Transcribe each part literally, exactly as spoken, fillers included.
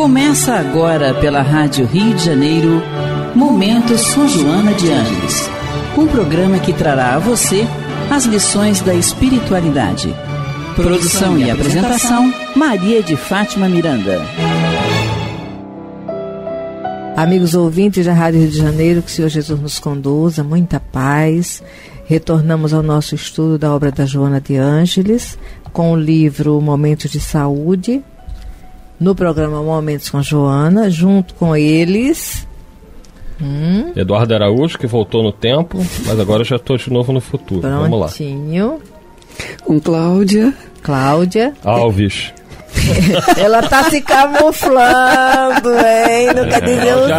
Começa agora pela Rádio Rio de Janeiro, Momento São Joana de Ângeles, um programa que trará a você as lições da espiritualidade. Produção e apresentação, Maria de Fátima Miranda. Amigos ouvintes da Rádio Rio de Janeiro, que o Senhor Jesus nos conduza, muita paz. Retornamos ao nosso estudo da obra da Joana de Ângeles, com o livro Momentos de Saúde, no programa Momentos com Joana, junto com eles... Hum. Eduardo Araújo, que voltou no tempo, mas agora eu já estou de novo no futuro. Prontinho. Vamos lá. Com Cláudia. Cláudia. Alves. Ela tá se camuflando, hein? Não quer dizer o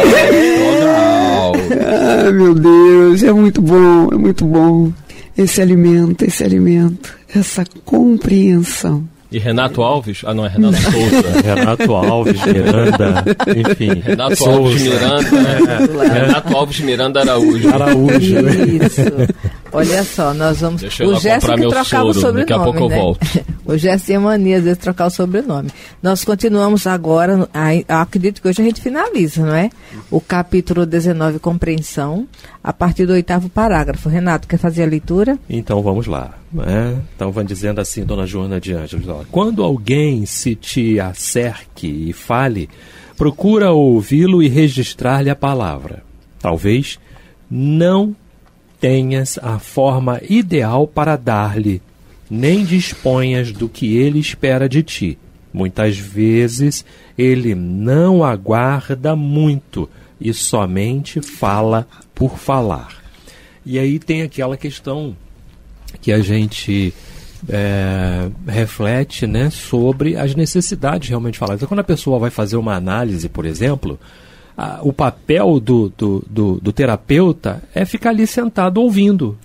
certo. Ah, meu Deus, é muito bom, é muito bom. Esse alimento, esse alimento, essa compreensão. E Renato Alves? Ah, não, é Renato Souza. Renato Alves Miranda, enfim. Renato Souza. Alves Miranda. É. Renato Alves Miranda Araújo. Araújo. Isso. Olha só, nós vamos... Deixa eu o lá Gerson comprar que meu trocava soro, o sobrenome, daqui a pouco eu né? volto. O Gerson tinha mania, às vezes, de trocar o sobrenome. Nós continuamos agora, eu acredito que hoje a gente finaliza, não é? O capítulo dezenove, Compreensão, a partir do oitavo parágrafo. Renato, quer fazer a leitura? Então vamos lá. Né? Então vai dizendo assim, Dona Joana de Ângeles, ó, quando alguém se te acerque e fale, procura ouvi-lo e registrar-lhe a palavra. Talvez não tenhas a forma ideal para dar-lhe, nem disponhas do que ele espera de ti. Muitas vezes ele não aguarda muito e somente fala por falar. E aí tem aquela questão que a gente é, reflete, né, sobre as necessidades realmente de falar. Então, quando a pessoa vai fazer uma análise, por exemplo, a, o papel do, do, do, do terapeuta é ficar ali sentado ouvindo.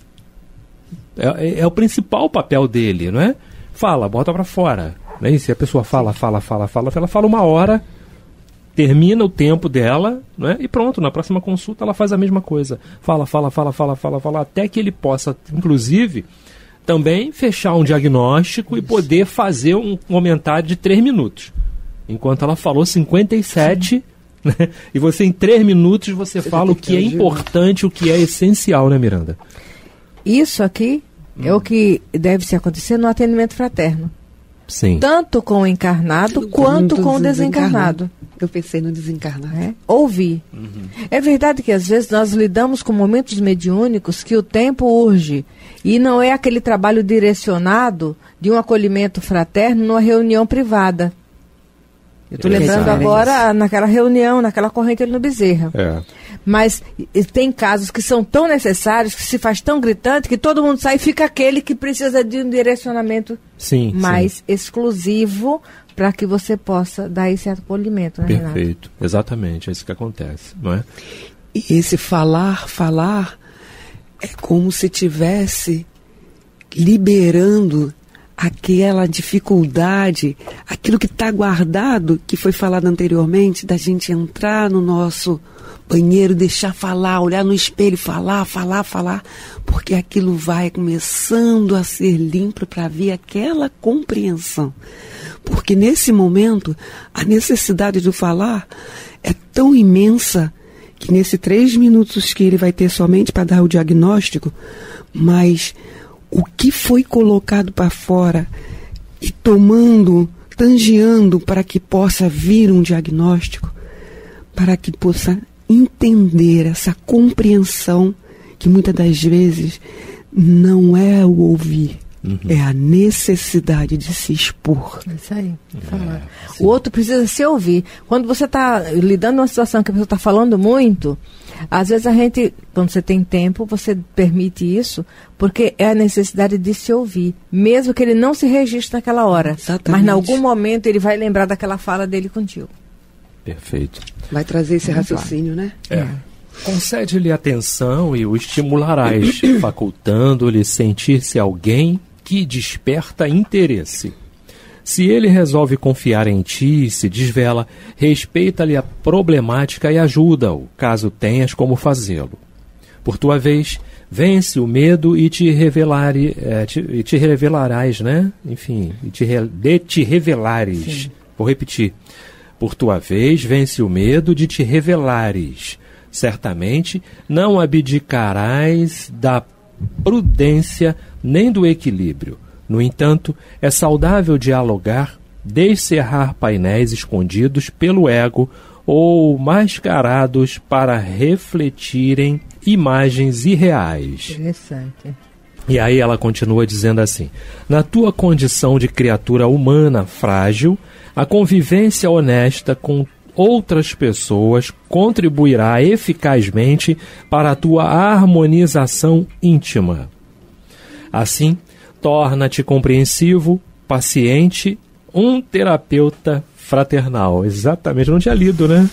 É, é, é o principal papel dele, não é? Fala, bota para fora. Né? E se a pessoa fala, fala, fala, fala, ela fala uma hora, termina o tempo dela, não é? E pronto, na próxima consulta ela faz a mesma coisa. Fala, fala, fala, fala, fala, fala, até que ele possa, inclusive, também fechar um diagnóstico e poder fazer um comentário de três minutos. Enquanto ela falou cinquenta e sete, né? E você em três minutos você fala o que é importante, o que é essencial, né, Miranda? Isso aqui hum. é o que deve se acontecer no atendimento fraterno. Sim. Tanto com o encarnado quanto com o desencarnado. Eu pensei no desencarnado. É? Ouvir. Uhum. É verdade que às vezes nós lidamos com momentos mediúnicos que o tempo urge. E não é aquele trabalho direcionado de um acolhimento fraterno numa reunião privada. Eu estou lembrando é agora naquela reunião, naquela corrente ali no Bezerra. É. Mas e, tem casos que são tão necessários, que se faz tão gritante, que todo mundo sai e fica aquele que precisa de um direcionamento sim, mais sim. exclusivo para que você possa dar esse acolhimento, né, Renato? Perfeito, exatamente, é isso que acontece, não é? E esse falar, falar, é como se tivesse liberando aquela dificuldade, aquilo que está guardado, que foi falado anteriormente, da gente entrar no nosso banheiro, deixar falar, olhar no espelho, falar, falar, falar, porque aquilo vai começando a ser limpo para vir aquela compreensão. Porque nesse momento, a necessidade do falar é tão imensa que nesses três minutos que ele vai ter somente para dar o diagnóstico, mas o que foi colocado para fora e tomando, tangeando para que possa vir um diagnóstico, para que possa entender essa compreensão que muitas das vezes não é o ouvir, uhum. é a necessidade de se expor. Isso aí. É, o outro precisa se ouvir. Quando você está lidando com uma situação que a pessoa está falando muito, às vezes a gente, quando você tem tempo, você permite isso, porque é a necessidade de se ouvir, mesmo que ele não se registre naquela hora. Exatamente. Mas em algum momento ele vai lembrar daquela fala dele contigo. Perfeito. Vai trazer esse raciocínio, né? É. Concede-lhe atenção e o estimularás, facultando-lhe sentir-se alguém que desperta interesse. Se ele resolve confiar em ti e se desvela, respeita-lhe a problemática e ajuda-o, caso tenhas como fazê-lo. Por tua vez, vence o medo e te, revelare, é, te, e te revelarás, né? Enfim, e te, re, de te revelares. Sim. Vou repetir. Por tua vez, vence o medo de te revelares. Certamente não abdicarás da prudência nem do equilíbrio. No entanto, é saudável dialogar, descerrar painéis escondidos pelo ego ou mascarados para refletirem imagens irreais. Interessante. E aí ela continua dizendo assim: na tua condição de criatura humana frágil, a convivência honesta com outras pessoas contribuirá eficazmente para a tua harmonização íntima. Assim, torna-te compreensivo, paciente, um terapeuta fraternal. Exatamente, eu não tinha lido, né?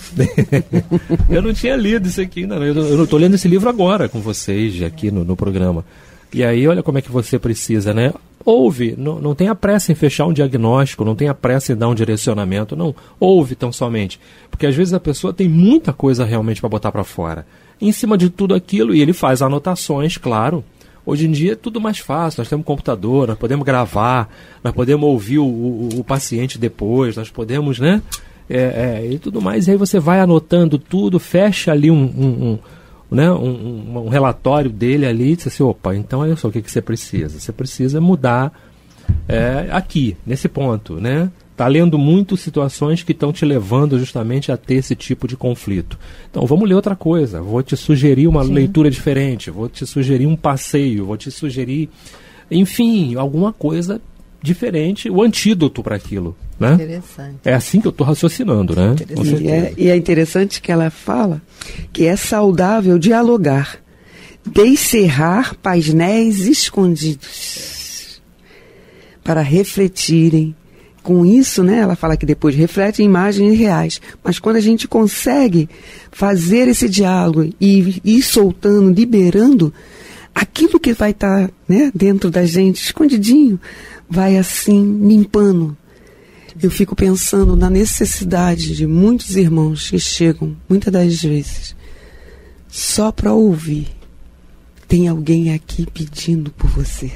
Eu não tinha lido isso aqui ainda. Eu não estou lendo esse livro agora com vocês aqui no, no programa. E aí, olha como é que você precisa, né? Ouve, não, não tenha pressa em fechar um diagnóstico, não tenha pressa em dar um direcionamento, não. Ouve tão somente. Porque às vezes a pessoa tem muita coisa realmente para botar para fora. Em cima de tudo aquilo, e ele faz anotações, claro. Hoje em dia é tudo mais fácil, nós temos computador, nós podemos gravar, nós podemos ouvir o, o, o paciente depois, nós podemos, né? É, é, e tudo mais. E aí você vai anotando tudo, fecha ali um... um, um Né, um, um, um relatório dele ali, e diz assim, opa, então olha só o que, que você precisa. Você precisa mudar é, aqui, nesse ponto, né? Está lendo muito situações que estão te levando justamente a ter esse tipo de conflito. Então vamos ler outra coisa, vou te sugerir uma Sim. leitura diferente, vou te sugerir um passeio, vou te sugerir, enfim, alguma coisa diferente, o antídoto para aquilo. Né? Interessante. É assim que eu estou raciocinando, né? E é, e é interessante que ela fala que é saudável dialogar, descerrar painéis escondidos para refletirem. Com isso, né, ela fala que depois reflete em imagens reais. Mas quando a gente consegue fazer esse diálogo e ir soltando, liberando, aquilo que vai estar tá, né, dentro da gente, escondidinho, vai assim limpando. Eu fico pensando na necessidade de muitos irmãos que chegam, muitas das vezes, só para ouvir. Tem alguém aqui pedindo por você.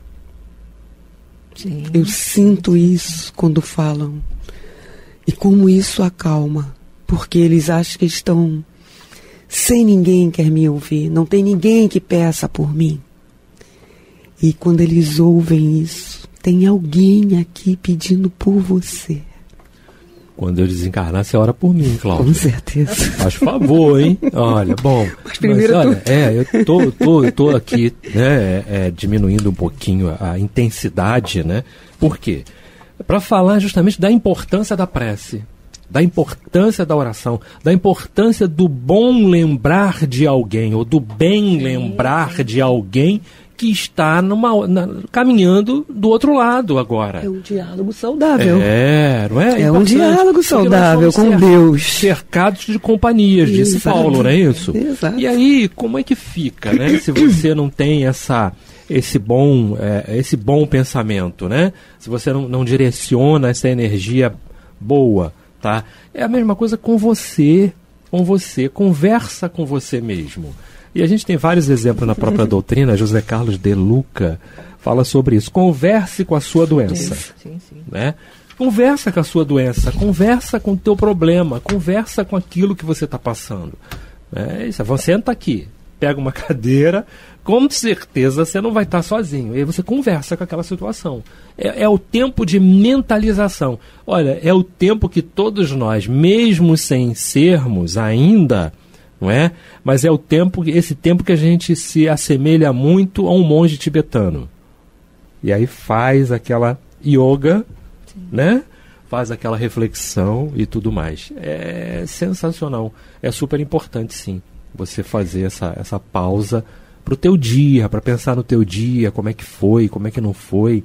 Sim. Eu sinto isso quando falam. E como isso acalma. Porque eles acham que estão sem ninguém quer me ouvir. Não tem ninguém que peça por mim. E quando eles ouvem isso, tem alguém aqui pedindo por você. Quando eu desencarnar, você ora por mim, Cláudio. Com certeza. Faz favor, hein? Olha, bom. Mas primeiro mas, olha, tu... é, eu tô, tô, tô aqui, né, é, diminuindo um pouquinho a intensidade, né? Por quê? Para falar justamente da importância da prece, da importância da oração, da importância do bom lembrar de alguém, ou do bem lembrar de alguém que está numa, na, caminhando do outro lado agora. É um diálogo saudável. É, não é? É, é um diálogo saudável com Deus. Cercados de companhias, disse Exato. Paulo, não é isso? Exato. E aí, como é que fica, né? Se você não tem essa, esse, bom, é, esse bom pensamento, né? Se você não, não direciona essa energia boa, tá? É a mesma coisa com você, com você. Conversa com você mesmo. E a gente tem vários exemplos na própria doutrina. José Carlos de Luca fala sobre isso. Converse com a sua doença. Sim, sim. Né? Conversa com a sua doença, conversa com o teu problema, conversa com aquilo que você está passando. É isso, você senta aqui, pega uma cadeira, com certeza você não vai estar sozinho. E aí você conversa com aquela situação. É, é o tempo de mentalização. Olha, é o tempo que todos nós, mesmo sem sermos ainda... não é? Mas é o tempo, esse tempo que a gente se assemelha muito a um monge tibetano. E aí faz aquela yoga, Sim. né? Faz aquela reflexão e tudo mais. É sensacional. É super importante, sim, você fazer essa, essa pausa para o teu dia, para pensar no teu dia, como é que foi, como é que não foi.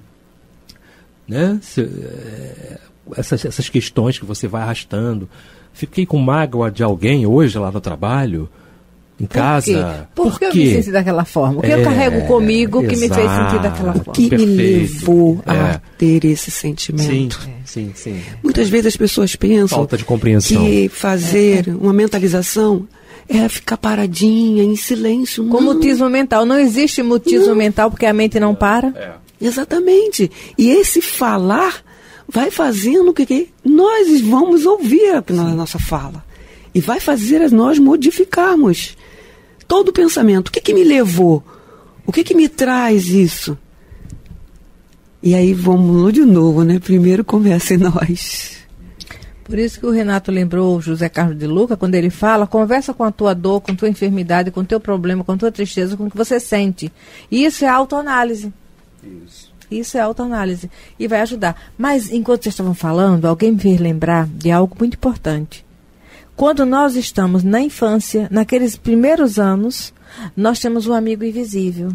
Né? Se, é, essas, essas questões que você vai arrastando. Fiquei com mágoa de alguém hoje lá no trabalho, em Por casa. Por, Por que eu me senti daquela forma? O que é, eu carrego comigo que me fez sentir daquela forma? O que Perfeito. me levou é. a ter esse sentimento? Sim, sim, sim. Muitas vezes as pessoas pensam Falta de compreensão. que fazer é. uma mentalização é ficar paradinha, em silêncio. Com não. mutismo mental. Não existe mutismo não. mental porque a mente não para? É. Exatamente. E esse falar vai fazendo o que, que nós vamos ouvir a nossa fala. E vai fazer nós modificarmos todo o pensamento. O que, que me levou? O que, que me traz isso? E aí vamos de novo, né? Primeiro começa em nós. Por isso que o Renato lembrou o José Carlos de Luca, quando ele fala, conversa com a tua dor, com a tua enfermidade, com o teu problema, com a tua tristeza, com o que você sente. Isso é autoanálise. Isso. Isso é autoanálise. E vai ajudar. Mas, enquanto vocês estavam falando, alguém me fez lembrar de algo muito importante. Quando nós estamos na infância, naqueles primeiros anos, nós temos um amigo invisível.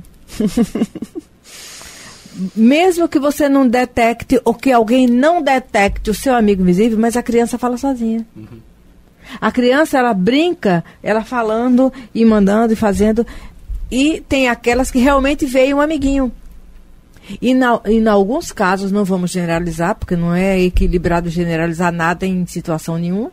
Mesmo que você não detecte, ou que alguém não detecte o seu amigo invisível, mas a criança fala sozinha. Uhum. A criança, ela brinca, ela falando e mandando e fazendo. E tem aquelas que realmente veem um amiguinho. E na, em alguns casos, não vamos generalizar, porque não é equilibrado generalizar nada em situação nenhuma.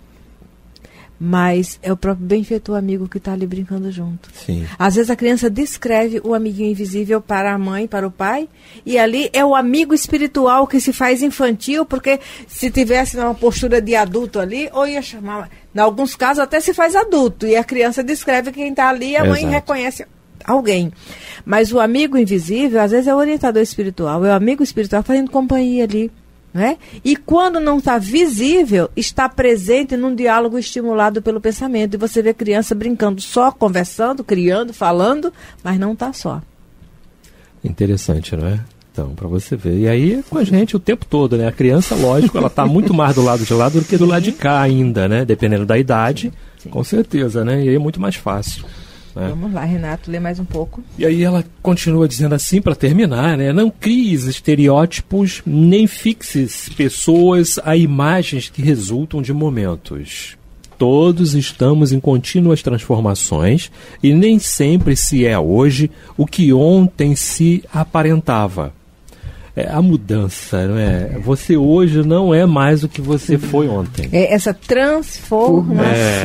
Mas é o próprio benfeitor amigo que está ali brincando junto. Sim. Às vezes a criança descreve o amiguinho invisível para a mãe, para o pai, e ali é o amigo espiritual que se faz infantil, porque se tivesse uma postura de adulto ali, ou ia chamar, em alguns casos até se faz adulto, e a criança descreve quem está ali e a mãe Exato. reconhece alguém. Mas o amigo invisível, às vezes é o orientador espiritual, é o amigo espiritual fazendo companhia ali. Né? E quando não está visível, está presente num diálogo estimulado pelo pensamento. E você vê criança brincando só, conversando, criando, falando, mas não está só. Interessante, não é? Então, para você ver. E aí, com a gente o tempo todo, né? A criança, lógico, ela está muito mais do lado de lá do que do lado de cá ainda, né? Dependendo da idade, sim. Com certeza, né? E aí é muito mais fácil. Né? Vamos lá, Renato, lê mais um pouco. E aí ela continua dizendo assim, para terminar, né? Não cries estereótipos, nem fixes pessoas a imagens que resultam de momentos. Todos estamos em contínuas transformações e nem sempre se é hoje o que ontem se aparentava. É a mudança, não é? Você hoje não é mais o que você foi ontem. É essa transformação.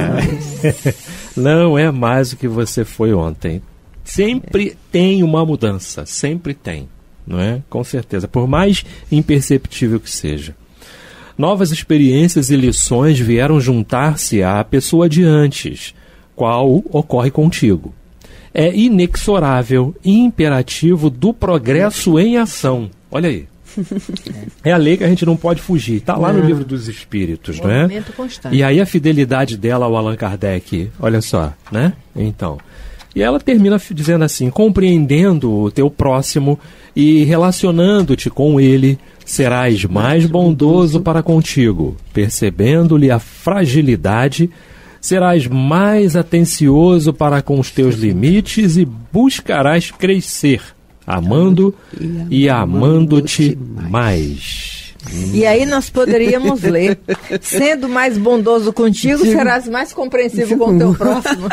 É. Não é mais o que você foi ontem. Sempre tem uma mudança, sempre tem, não é? Com certeza, por mais imperceptível que seja. Novas experiências e lições vieram juntar-se à pessoa de antes, qual ocorre contigo. É inexorável e imperativo do progresso em ação. Olha aí. É a lei que a gente não pode fugir. Está lá no Livro dos Espíritos, não é? Constante. E aí a fidelidade dela ao Allan Kardec, olha só, né? Então, e ela termina dizendo assim, compreendendo o teu próximo e relacionando-te com ele, serás mais bondoso para contigo, percebendo-lhe a fragilidade, serás mais atencioso para com os teus limites e buscarás crescer, amando e amando-te mais. E aí nós poderíamos ler, sendo mais bondoso contigo, serás mais compreensivo com o teu próximo.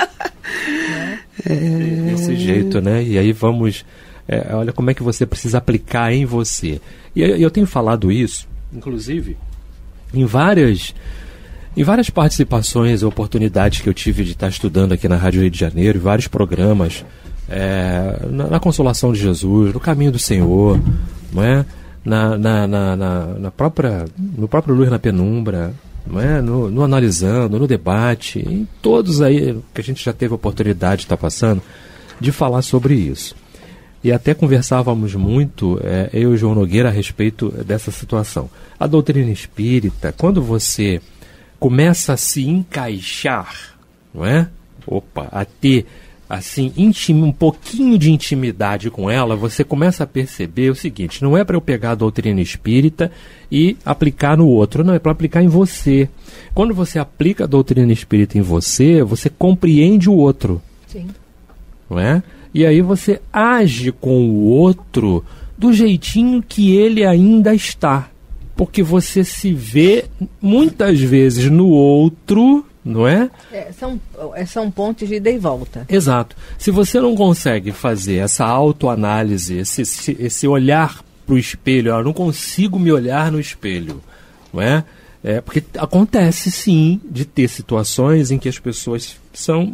É, desse jeito, né? E aí vamos... É, olha como é que você precisa aplicar em você. E eu, eu tenho falado isso, inclusive, em várias... Em várias participações e oportunidades que eu tive de estar estudando aqui na Rádio Rio de Janeiro, em vários programas, é, na, na Consolação de Jesus, no Caminho do Senhor, não é? na, na, na, na, na própria, no próprio Luz na Penumbra, não é? no, no Analisando, no Debate, em todos aí que a gente já teve a oportunidade de estar passando, de falar sobre isso. E até conversávamos muito, é, eu e o João Nogueira, a respeito dessa situação. A doutrina espírita, quando você começa a se encaixar, não é? Opa, a ter assim, intim, um pouquinho de intimidade com ela, você começa a perceber o seguinte, não é para eu pegar a doutrina espírita e aplicar no outro, não, é para aplicar em você. Quando você aplica a doutrina espírita em você, você compreende o outro. Sim. Não é? E aí você age com o outro do jeitinho que ele ainda está. Porque você se vê muitas vezes no outro, não é? É, são, são pontos de ida e volta. Exato. Se você não consegue fazer essa autoanálise, esse, esse, esse olhar para o espelho, eu não consigo me olhar no espelho, não é? É? Porque acontece sim de ter situações em que as pessoas são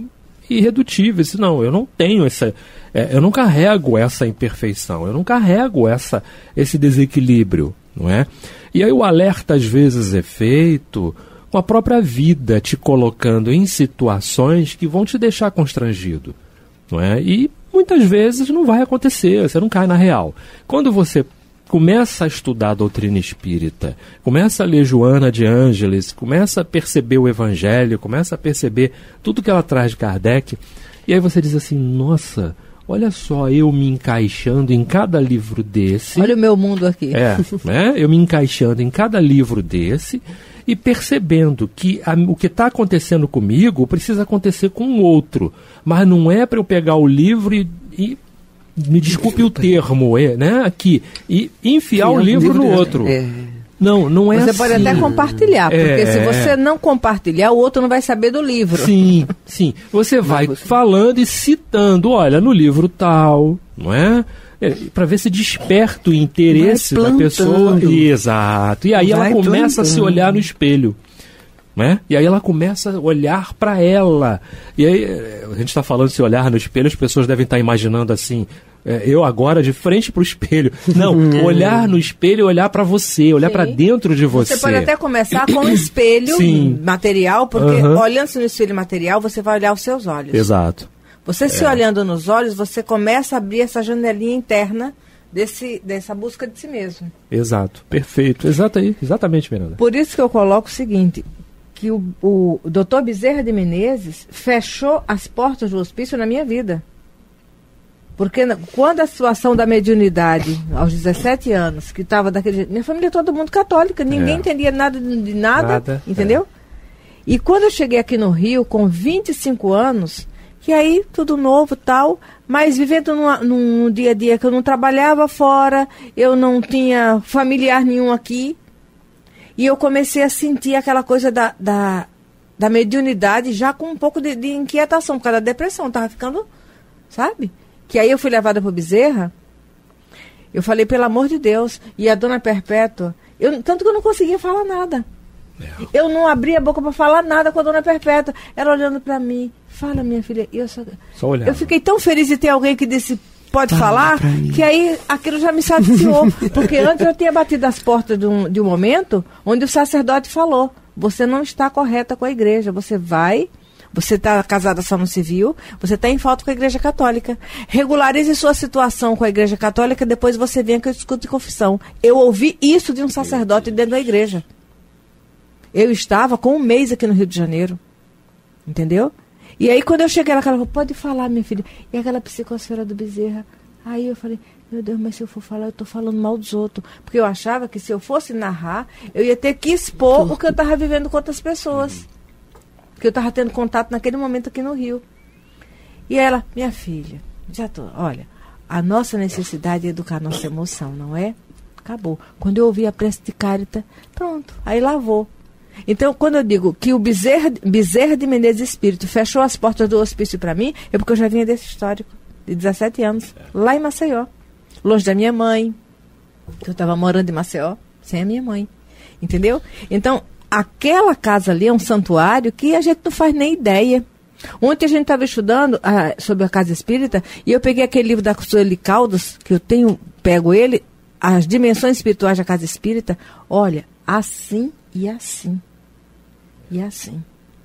irredutível. Disse, não, eu não tenho essa... É, eu não carrego essa imperfeição, eu não carrego essa, esse desequilíbrio, não é? E aí o alerta às vezes é feito com a própria vida te colocando em situações que vão te deixar constrangido, não é? E muitas vezes não vai acontecer, você não cai na real. Quando você começa a estudar a doutrina espírita, começa a ler Joana de Ângeles, começa a perceber o Evangelho, começa a perceber tudo que ela traz de Kardec, e aí você diz assim, nossa, olha só, eu me encaixando em cada livro desse. Olha o meu mundo aqui. É, né? Eu me encaixando em cada livro desse e percebendo que a, o que está acontecendo comigo precisa acontecer com o outro. Mas não é para eu pegar o livro e, e me desculpe o termo, é, né? Aqui, e enfiar o livro no outro. É. Não, não é Você assim. pode até compartilhar, porque É. se você não compartilhar, o outro não vai saber do livro. Sim, sim. Você vai você- falando e citando, olha, no livro tal, não é? É, para ver se desperta o interesse Vai da pessoa. plantando. Exato. E aí Vai ela começa a se plantando. olhar no espelho. Né? E aí ela começa a olhar para ela. E aí, eh, a gente está falando de se olhar no espelho, as pessoas devem estar imaginando assim, eh, eu agora de frente para o espelho. Não, olhar no espelho e olhar para você, olhar Sim. para dentro de você. Você pode até começar com um espelho Sim. material, porque Aham. olhando-se no espelho material, você vai olhar os seus olhos. Exato. Você se olhando nos olhos, você começa a abrir essa janelinha interna desse, dessa busca de si mesmo. Exato. Perfeito. Exato aí. Exatamente, Miranda. Por isso que eu coloco o seguinte, que o, o doutor Bezerra de Menezes fechou as portas do hospício na minha vida. Porque na- quando a situação da mediunidade, aos dezessete anos, que estava daquele jeito, minha família é todo mundo católica, ninguém É. entendia nada de, de nada, Nada, entendeu? E quando eu cheguei aqui no Rio, com vinte e cinco anos, que aí tudo novo tal, mas vivendo numa- num dia a dia que eu não trabalhava fora, eu não tinha familiar nenhum aqui, e eu comecei a sentir aquela coisa da, da, da mediunidade já com um pouco de, de inquietação, por causa da depressão, tava ficando, sabe? Que aí eu fui levada para o Bezerra, eu falei, pelo amor de Deus, e a dona Perpétua, eu, tanto que eu não conseguia falar nada. Eu não abria a boca para falar nada com a dona Perpétua. Ela olhando para mim, fala, minha filha. E eu, só, Só olhava. eu fiquei tão feliz de ter alguém que disse, pode Fala falar, pra mim. que aí aquilo já me saciou. Porque antes eu tinha batido as portas de um, de um momento onde o sacerdote falou, você não está correta com a igreja, você vai... Você está casada só no civil, você está em falta com a Igreja Católica. Regularize sua situação com a Igreja Católica, depois você vem que eu discuto confissão. Eu ouvi isso de um sacerdote dentro da igreja. Eu estava com um mês aqui no Rio de Janeiro. Entendeu? E aí quando eu cheguei, ela falou, pode falar, minha filha. E aquela psicosfera do Bezerra. Aí eu falei, meu Deus, mas se eu for falar, eu estou falando mal dos outros. Porque eu achava que se eu fosse narrar, eu ia ter que expor o que eu estava vivendo com outras pessoas. Porque eu estava tendo contato naquele momento aqui no Rio. E ela, minha filha, já tô, olha, a nossa necessidade é educar a nossa emoção, não é? Acabou. Quando eu ouvi a prece de Cárita, pronto, aí lavou. Então, quando eu digo que o Bezerra, Bezerra de Menezes Espírito fechou as portas do hospício para mim, é porque eu já vinha desse histórico, de dezessete anos, lá em Maceió, longe da minha mãe, que eu estava morando em Maceió, sem a minha mãe, entendeu? Então, aquela casa ali é um santuário que a gente não faz nem ideia. Ontem a gente estava estudando ah, sobre a casa espírita e eu peguei aquele livro da Sueli Caldas, que eu tenho, pego ele, As Dimensões Espirituais da Casa Espírita. Olha, assim e assim. E assim.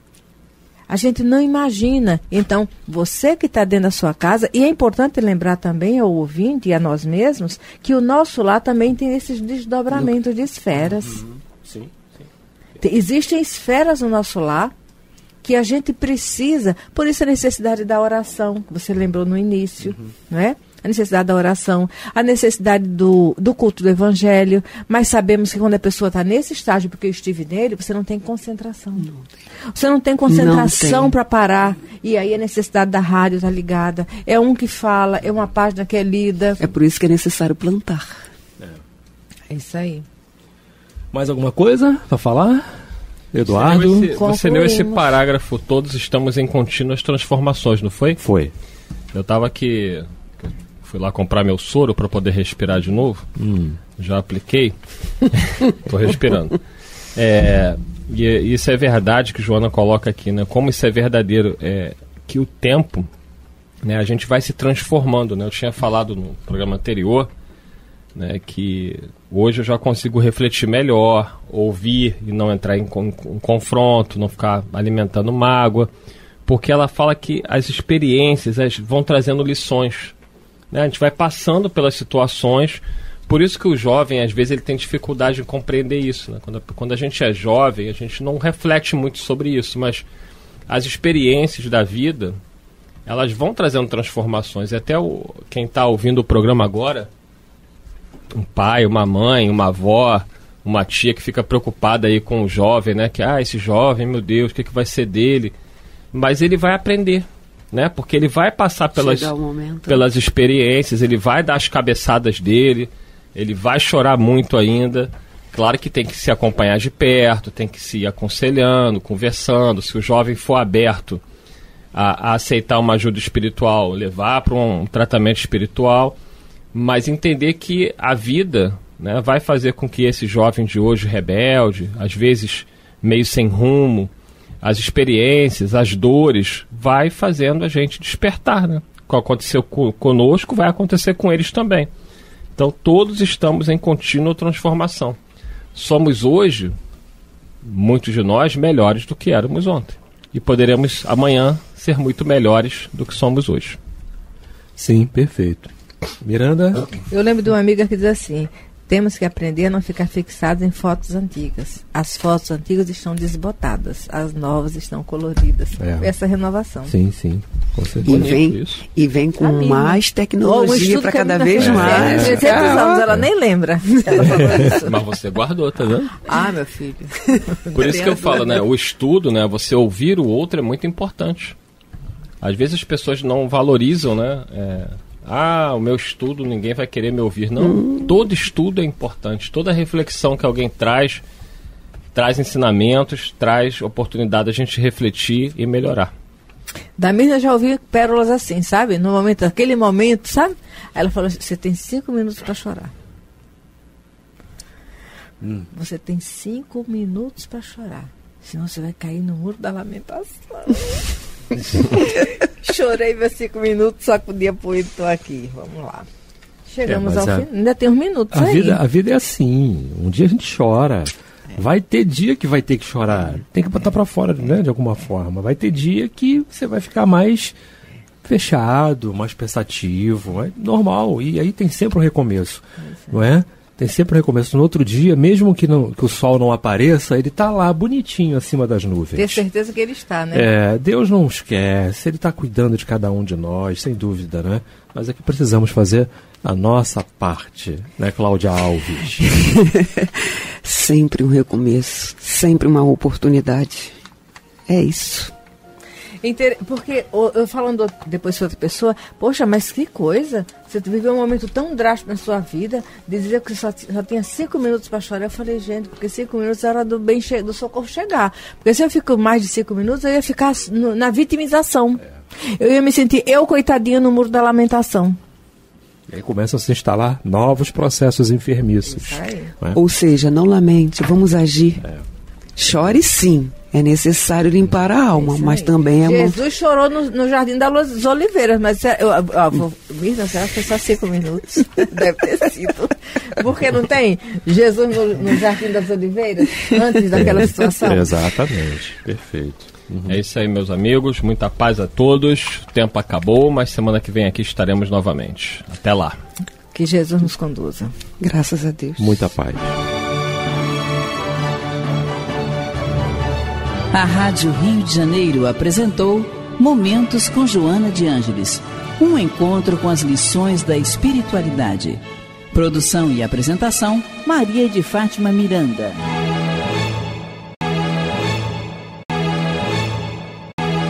A gente não imagina. Então, você que está dentro da sua casa, e é importante lembrar também ao ouvinte e a nós mesmos, que o nosso lar também tem esses desdobramentos de esferas. Sim. Existem esferas no nosso lar que a gente precisa, por isso a necessidade da oração, que você lembrou no início, uhum. não é? A necessidade da oração, a necessidade do, do culto do evangelho, mas sabemos que quando a pessoa está nesse estágio, porque eu estive nele, você não tem concentração. Não tem. Você não tem concentração para parar, e aí a necessidade da rádio está ligada, é um que fala, é uma página que é lida. É por isso que é necessário plantar. É, é isso aí. Mais alguma coisa para falar? Eduardo? Você leu, esse, você leu esse parágrafo, todos estamos em contínuas transformações, não foi? Foi. Eu estava aqui, fui lá comprar meu soro para poder respirar de novo, hum. já apliquei, estou respirando. É, e isso é verdade que Joana coloca aqui, né? Como isso é verdadeiro, é, que o tempo, né, a gente vai se transformando, né? Eu tinha falado no programa anterior, né, que hoje eu já consigo refletir melhor, ouvir e não entrar em, con- em confronto, não ficar alimentando mágoa, porque ela fala que as experiências as, vão trazendo lições, né? A gente vai passando pelas situações, por isso que o jovem, às vezes, ele tem dificuldade em compreender isso, né? Quando, quando a gente é jovem, a gente não reflete muito sobre isso, mas as experiências da vida, elas vão trazendo transformações. E até o, quem está ouvindo o programa agora, um pai, uma mãe, uma avó, uma tia que fica preocupada aí com o jovem, né? Que, ah, esse jovem, meu Deus, o que, que vai ser dele? Mas ele vai aprender, né? Porque ele vai passar pelas, pelas experiências, ele vai dar as cabeçadas dele, ele vai chorar muito ainda. Claro que tem que se acompanhar de perto, tem que se ir aconselhando, conversando. Se o jovem for aberto a, a aceitar uma ajuda espiritual, levar para um tratamento espiritual, mas entender que a vida, né, vai fazer com que esse jovem de hoje rebelde, às vezes meio sem rumo, as experiências, as dores, vai fazendo a gente despertar, né? O que aconteceu co- conosco vai acontecer com eles também. Então todos estamos em contínua transformação. Somos hoje, muitos de nós, melhores do que éramos ontem. E poderemos amanhã ser muito melhores do que somos hoje. Sim, perfeito. Miranda? Eu lembro de uma amiga que diz assim: temos que aprender a não ficar fixados em fotos antigas. As fotos antigas estão desbotadas, as novas estão coloridas. É. Essa renovação. Sim, sim, com E certeza. vem, e vem com Amiga. mais tecnologia para cada vez mais. trezentos anos, ela nem lembra. Ela falou isso. Mas você guardou, tá vendo? Ah, meu filho. Por isso que eu falo, né? O estudo, né? Você ouvir o outro é muito importante. Às vezes as pessoas não valorizam, né? É, ah, o meu estudo, ninguém vai querer me ouvir. Não, hum. Todo estudo é importante. Toda reflexão que alguém traz, traz ensinamentos, traz oportunidade de a gente refletir e melhorar. Da minha já ouvi pérolas assim, sabe? No momento, naquele momento, sabe? Aí ela falou: você tem cinco minutos para chorar. Hum. Você tem cinco minutos para chorar. Senão você vai cair no muro da lamentação. Chorei meus cinco minutos, só que o dia poeta estou aqui. Vamos lá. Chegamos é, ao a, fim. Ainda tem uns minutos a aí. Vida, a vida é assim. Um dia a gente chora. É. Vai ter dia que vai ter que chorar. Tem que botar para fora, né, de alguma forma. Vai ter dia que você vai ficar mais fechado, mais pensativo. É normal. E aí tem sempre um recomeço. É. Não é? Tem sempre um recomeço. No outro dia, mesmo que, não, que o sol não apareça, ele está lá bonitinho acima das nuvens. Ter certeza que ele está, né? É, Deus não esquece, ele está cuidando de cada um de nós, sem dúvida, né? Mas é que precisamos fazer a nossa parte, né, Cláudia Alves? Sempre um recomeço, sempre uma oportunidade. É isso. Inter... Porque eu falando depois com outra pessoa, poxa, mas que coisa, você viveu um momento tão drástico na sua vida, de dizer que só, só tinha cinco minutos para chorar. Eu falei, gente, porque cinco minutos era do bem che... do socorro chegar. Porque se eu fico mais de cinco minutos, eu ia ficar no, na vitimização. É. Eu ia me sentir, eu coitadinha, no muro da lamentação. E aí começam a se instalar novos processos enfermiços. É? Ou seja, não lamente, vamos agir. É. Chore sim. É necessário limpar a alma, mas também é uma... Jesus chorou no, no Jardim das Oliveiras, mas eu, eu, eu vou... Mirna, será que foi só cinco minutos? Deve ter sido. Porque não tem Jesus no, no Jardim das Oliveiras, antes daquela situação? Exatamente, perfeito. Uhum. É isso aí, meus amigos, muita paz a todos. O tempo acabou, mas semana que vem aqui estaremos novamente. Até lá. Que Jesus nos conduza. Graças a Deus. Muita paz. A Rádio Rio de Janeiro apresentou Momentos com Joana de Ângeles, um encontro com as lições da espiritualidade. Produção e apresentação, Maria de Fátima Miranda.